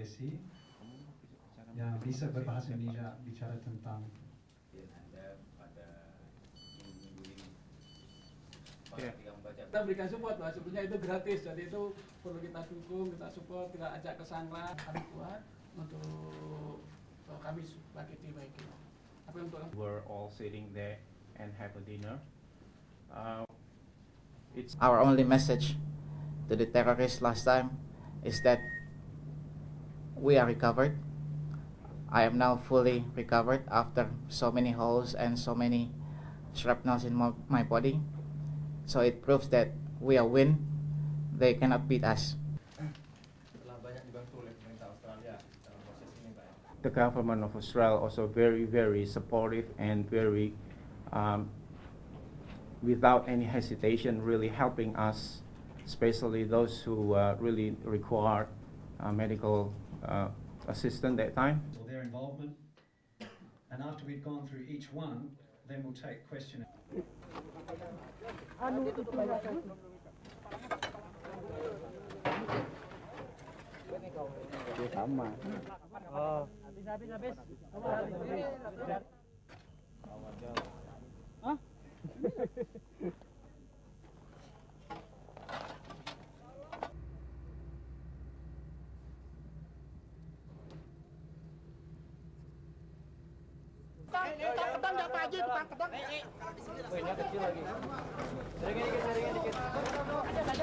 profesi yang bisa berbahasa Indonesia bicara tentang kita berikan support, Pak. Sebenarnya itu gratis, jadi itu perlu kita dukung, kita support, kita ajak ke sana. Kami buat untuk kami sebagai tim baik. Tapi untuk we're all sitting there and have a dinner. It's our only message to the terrorists last time is that we are recovered. I am now fully recovered after so many holes and so many shrapnels in my body. So it proves that we are win. They cannot beat us. The government of Australia also very supportive and very without any hesitation really helping us, especially those who really require medical assistance that time. or their involvement. And after we've gone through each one, then we'll take question. Sama. Oh. Habis. Hah? Pedang enggak pagi, tukang pedang. Ini kecil lagi. Seringin dikit.